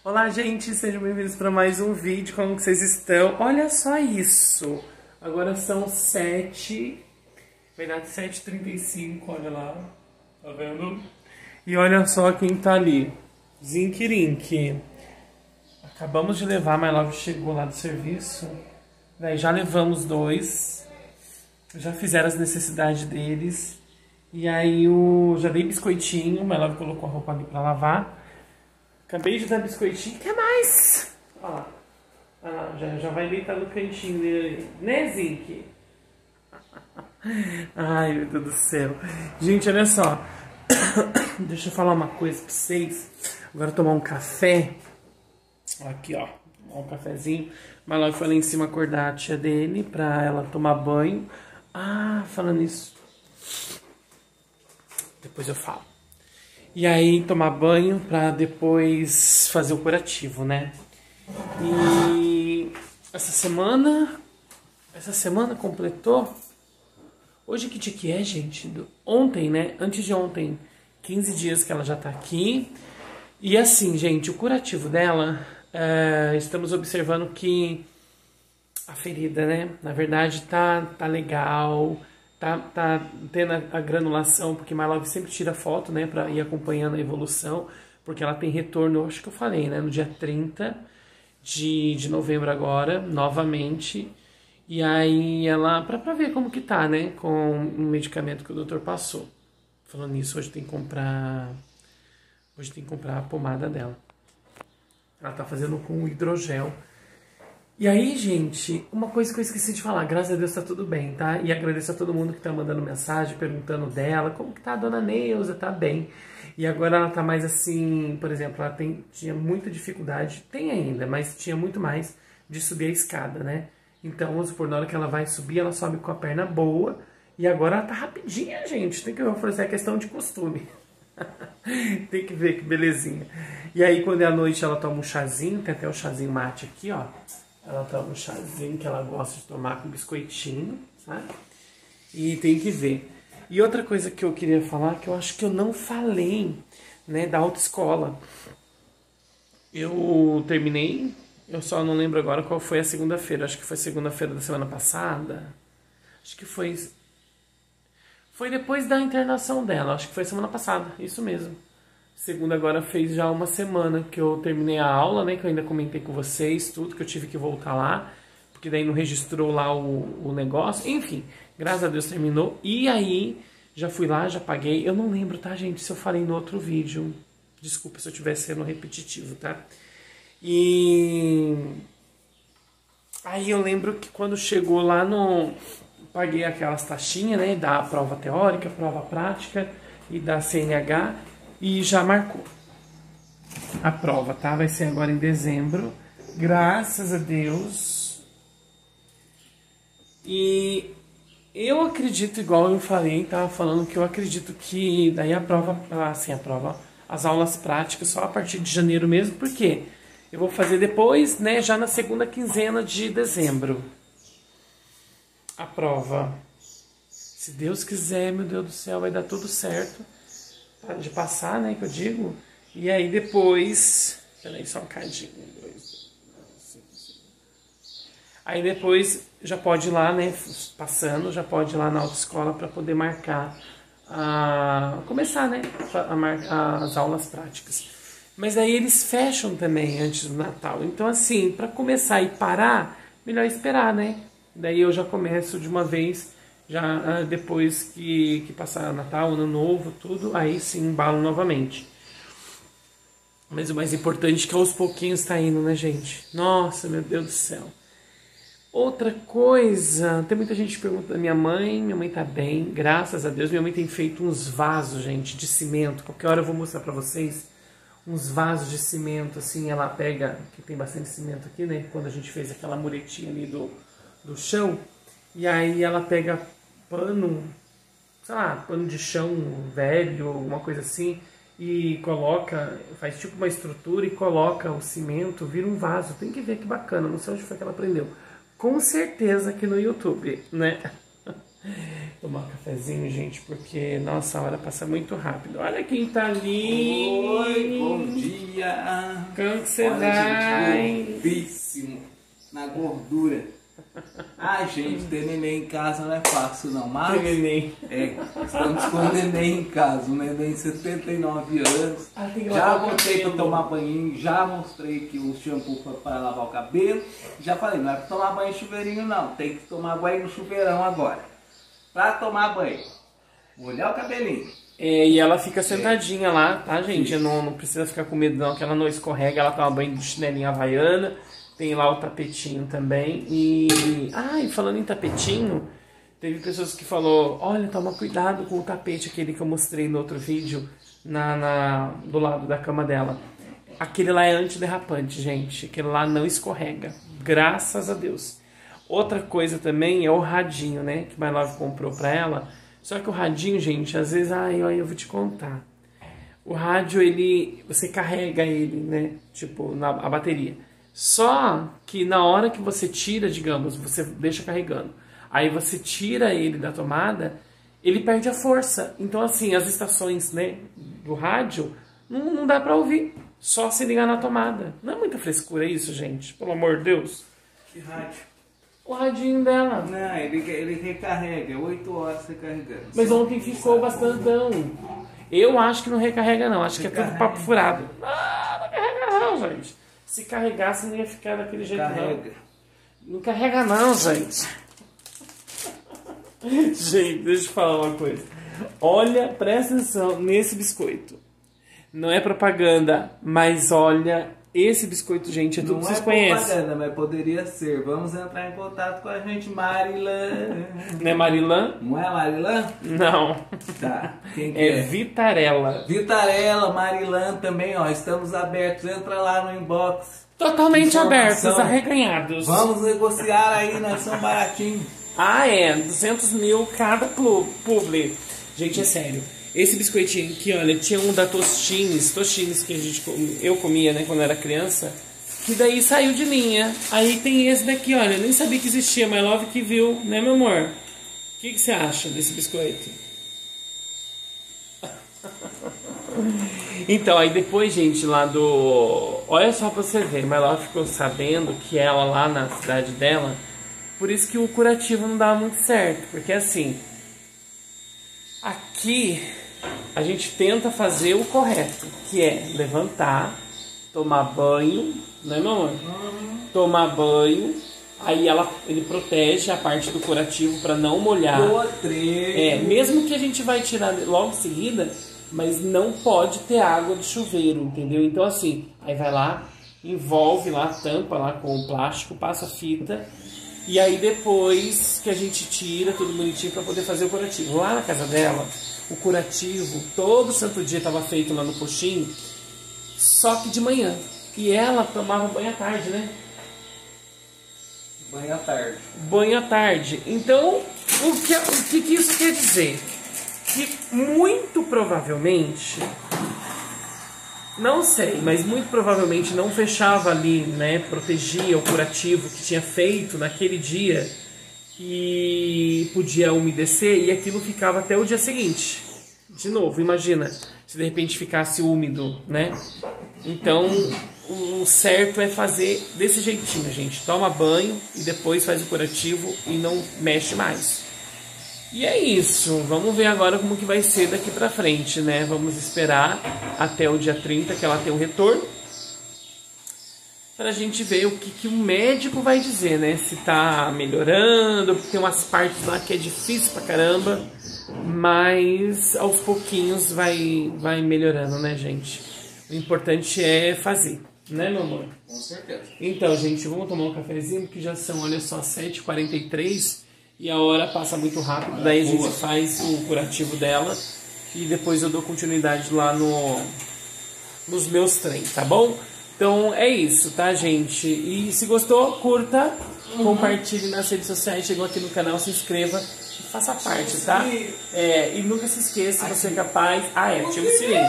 Olá, gente, sejam bem-vindos para mais um vídeo. Como que vocês estão? Olha só isso. Agora são 7, vai dar 7h35, olha lá. Tá vendo? E olha só quem tá ali. Zinquirink. Acabamos de levar, mas logo chegou lá do serviço. Daí já levamos 2. Já fizeram as necessidades deles. E aí já dei biscoitinho, mas logo colocou a roupa ali pra lavar. Acabei de dar biscoitinho. Quer mais? Ó lá. Já vai deitar no cantinho dele. Né, Zink? Ai, meu Deus do céu. Gente, olha só. Deixa eu falar uma coisa pra vocês. Agora tomar um café. Aqui, ó. Um cafezinho. Mas logo foi lá em cima acordar a tia dele pra ela tomar banho. Ah, falando isso. Depois eu falo. E aí tomar banho pra depois fazer o curativo, né? E essa semana completou. Hoje que dia que é, gente? Ontem, né? Antes de ontem, 15 dias que ela já tá aqui. E assim, gente, o curativo dela, estamos observando que a ferida, né? Na verdade tá legal. Tá tendo a granulação, porque My Love sempre tira foto, né, pra ir acompanhando a evolução, porque ela tem retorno, acho que eu falei, né, no dia 30 de novembro agora, novamente, e aí ela, pra ver como que tá, né, com o medicamento que o doutor passou. Falando nisso, hoje tem que comprar a pomada dela. Ela tá fazendo com hidrogel. E aí, gente, uma coisa que eu esqueci de falar, graças a Deus tá tudo bem, tá? E agradeço a todo mundo que tá mandando mensagem, perguntando dela, como que tá a dona Neuza, tá bem. E agora ela tá mais assim, por exemplo, ela tinha muita dificuldade, tem ainda, mas tinha muito mais de subir a escada, né? Então, vamos supor, na hora que ela vai subir, ela sobe com a perna boa, e agora ela tá rapidinha, gente, tem que oferecer a questão de costume. Tem que ver que belezinha. E aí, quando é à noite, ela toma um chazinho, tem até o chazinho mate aqui, ó. Ela toma um chazinho que ela gosta de tomar com biscoitinho, sabe? E tem que ver. E outra coisa que eu queria falar, que eu acho que eu não falei, né, da autoescola. Eu terminei, eu só não lembro agora qual foi a segunda-feira. Acho que foi segunda-feira da semana passada. Acho que foi depois da internação dela, acho que foi semana passada, isso mesmo. Segunda agora fez já uma semana que eu terminei a aula, né? Que eu ainda comentei com vocês, tudo, que eu tive que voltar lá. Porque daí não registrou lá o negócio. Enfim, graças a Deus terminou. E aí, já fui lá, já paguei. Eu não lembro, tá, gente? Se eu falei no outro vídeo. Desculpa se eu estiver sendo repetitivo, tá? E aí eu lembro que quando chegou lá no... Paguei aquelas taxinhas, né? Da prova teórica, prova prática e da CNH. E já marcou a prova, tá? Vai ser agora em dezembro. Graças a Deus. E eu acredito, igual eu falei, tava falando que eu acredito que daí as aulas práticas só a partir de janeiro mesmo, porque eu vou fazer depois, né, já na segunda quinzena de dezembro. A prova. Se Deus quiser, meu Deus do céu, vai dar tudo certo. De passar, né, que eu digo. E aí depois... Peraí, só um cadinho. 1, 2, 3. Aí depois já pode ir lá, né, passando, já pode ir lá na autoescola para poder marcar começar, né, a marcar as aulas práticas. Mas aí eles fecham também antes do Natal. Então, assim, para começar e parar, melhor esperar, né? Daí eu já começo de uma vez... Já depois que passar Natal, Ano Novo, tudo, aí sim embalo novamente. Mas o mais importante é que aos pouquinhos tá indo, né, gente? Nossa, meu Deus do céu. Outra coisa, tem muita gente que pergunta da minha mãe tá bem, graças a Deus. Minha mãe tem feito uns vasos, gente, de cimento. Qualquer hora eu vou mostrar pra vocês uns vasos de cimento, assim, ela pega, que tem bastante cimento aqui, né? Quando a gente fez aquela muretinha ali do chão. E aí ela pega pano, sei lá, pano de chão velho, alguma coisa assim, e coloca, faz tipo uma estrutura e coloca o cimento, vira um vaso. Tem que ver que bacana, não sei onde foi que ela aprendeu. Com certeza aqui no YouTube, né? tomar um cafezinho, gente, porque nossa, a hora passa muito rápido. Olha quem tá ali. Oi, bom dia. Como que você Olha, vai? gente, gordíssimo, na gordura. Ai, gente, ter neném em casa não é fácil não, mas... Tem neném. Estamos com o neném em casa, um neném de 79 anos. Tem que Já lavar o botei pra cabelo. tomar banho, já mostrei que o shampoo para lavar o cabelo. Já falei, não é pra tomar banho em chuveirinho não, tem que tomar banho no chuveirão agora. Pra tomar banho, molhar o cabelinho. E ela fica sentadinha lá, tá, gente? Não precisa ficar com medo não, que ela não escorrega. Ela toma banho de chinelinha havaiana. Tem lá o tapetinho também. E falando em tapetinho, teve pessoas que falou: olha, toma cuidado com o tapete, aquele que eu mostrei no outro vídeo, do lado da cama dela. Aquele lá é antiderrapante, gente. Aquele lá não escorrega. Graças a Deus. Outra coisa também é o radinho, né? Que My Love comprou pra ela. Só que o radinho, gente, às vezes, eu vou te contar. O rádio, você carrega ele, né? Tipo, a bateria. Só que na hora que você tira, digamos, você deixa carregando. Aí você tira ele da tomada, ele perde a força. Então, assim, as estações, né, do rádio, não dá pra ouvir. Só se ligar na tomada. Não é muita frescura isso, gente? Pelo amor de Deus. Que rádio? O radinho dela. Não, ele recarrega, 8 horas recarregando. Mas ontem ficou bastantão. Eu acho que não recarrega não, acho que é tudo papo furado. Não carrega não, gente. Se carregasse não ia ficar daquele jeito Carrega. não. Não carrega não, gente. Gente, deixa eu falar uma coisa. Olha, presta atenção nesse biscoito. Não é propaganda, mas olha, esse biscoito, gente, é tudo que vocês conhecem. Não é propaganda, mas poderia ser. Vamos entrar em contato com a gente, Marilã. Não é Marilã? Não é Marilã? Não. Tá. Quem que É é? Vitarella. Vitarella, Marilã também, ó. Estamos abertos. Entra lá no inbox. Totalmente Informação. abertos, arreganhados. Vamos negociar aí, nós somos baratinhos. 200 mil cada publi. Gente, é sério. Esse biscoitinho aqui, olha, tinha um da Tostines que eu comia, né, quando era criança, que daí saiu de linha. Aí tem esse daqui, olha, eu nem sabia que existia, My Love que viu, né, meu amor? O que você acha desse biscoito? Então, aí depois, gente, lá do... Olha só pra você ver, My Love ficou sabendo que ela lá na cidade dela, por isso que o curativo não dava muito certo, porque assim, aqui a gente tenta fazer o correto, que é levantar, tomar banho, né, meu amor? Tomar banho, aí ele protege a parte do curativo para não molhar. Mesmo que a gente vai tirar logo em seguida, mas não pode ter água de chuveiro, entendeu? Então assim, aí vai lá, envolve lá, tampa lá com o plástico, passa a fita, e aí depois que a gente tira tudo bonitinho para poder fazer o curativo. Lá na casa dela, o curativo, todo santo dia estava feito lá no postinho, só que de manhã. E ela tomava banho à tarde, né? Banho à tarde. Banho à tarde. Então, o que isso quer dizer? Que muito provavelmente, não sei, mas muito provavelmente não fechava ali, né? Protegia o curativo que tinha feito naquele dia, que podia umedecer e aquilo ficava até o dia seguinte. De novo, imagina se de repente ficasse úmido, né? Então, o certo é fazer desse jeitinho, gente. Toma banho e depois faz o curativo e não mexe mais. E é isso. Vamos ver agora como que vai ser daqui pra frente, né? Vamos esperar até o dia 30 que ela tem o retorno, pra gente ver o que o médico vai dizer, né? Se tá melhorando, porque tem umas partes lá que é difícil pra caramba, mas aos pouquinhos vai melhorando, né, gente? O importante é fazer, né, meu amor? Com certeza. Então, gente, vamos tomar um cafezinho, que já são, olha só, 7h43 e a hora passa muito rápido. Daí a gente faz o curativo dela e depois eu dou continuidade lá nos meus treinos, tá bom? Então é isso, tá, gente? E se gostou, curta, compartilhe nas redes sociais, chegou aqui no canal, se inscreva e faça parte, tá? E nunca se esqueça, você é capaz... ativa o sininho.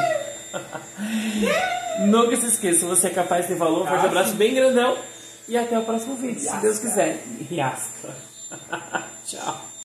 Nunca se esqueça, você é capaz de ter valor. Um forte abraço bem grandão e até o próximo vídeo, se Deus quiser. Tchau.